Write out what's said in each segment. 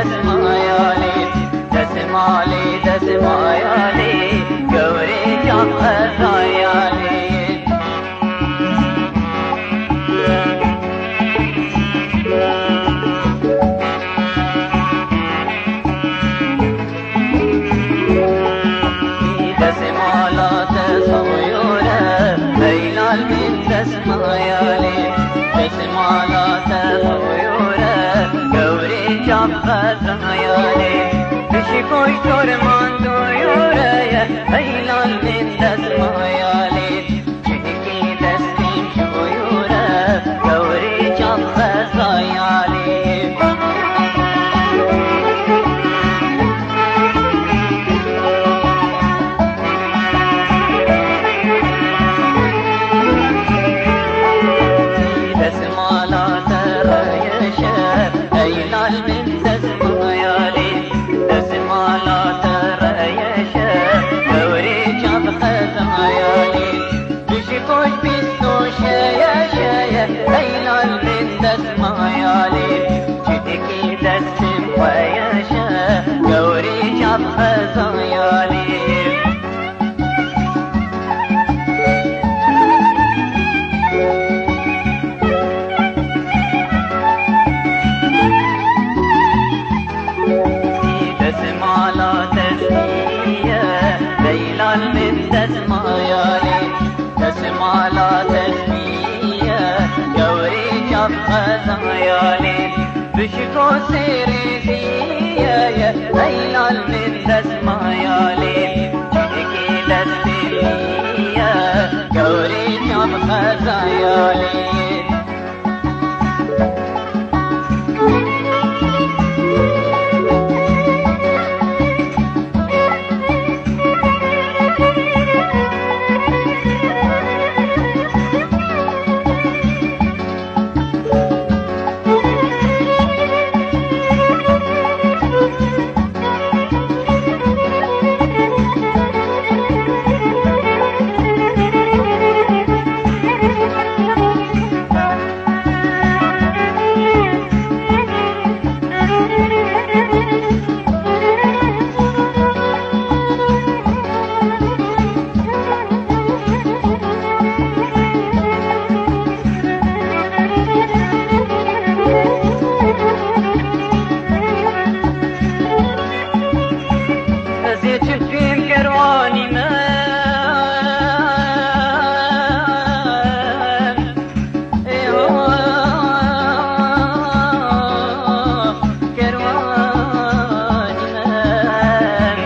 دسمایالی دسمالی دسمایالی گوری جان خزایالی دسمالات صغيرة هيلال من دسمايالي دسمالات صغيرة قوري جاب خزايالي بشكوش ترمان دويورة هيلال من دسمايالي شكي دستيم شغيورة قوري جاب خزايالي هيلال من دسمايالي دسمالات ريشة دوري جاب خزايالي بشكوش بيستوشة يا شاية هيلال من دسمايالي شتكي دسم ويشة دوري جاب خزايالي هيلال من دسمايالي دسمالات اسمية قوري جاب خزايالي بشكو سيري فيا هيلال من دسمايالي شكي دسمية قوري جاب خزايالي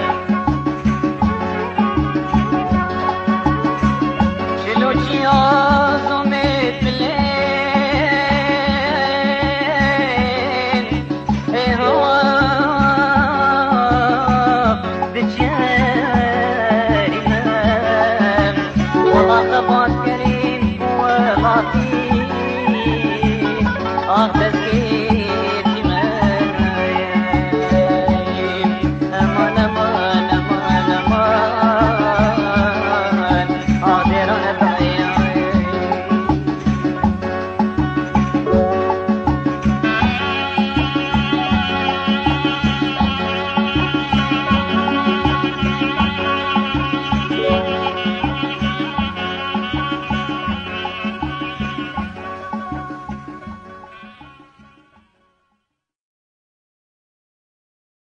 Oh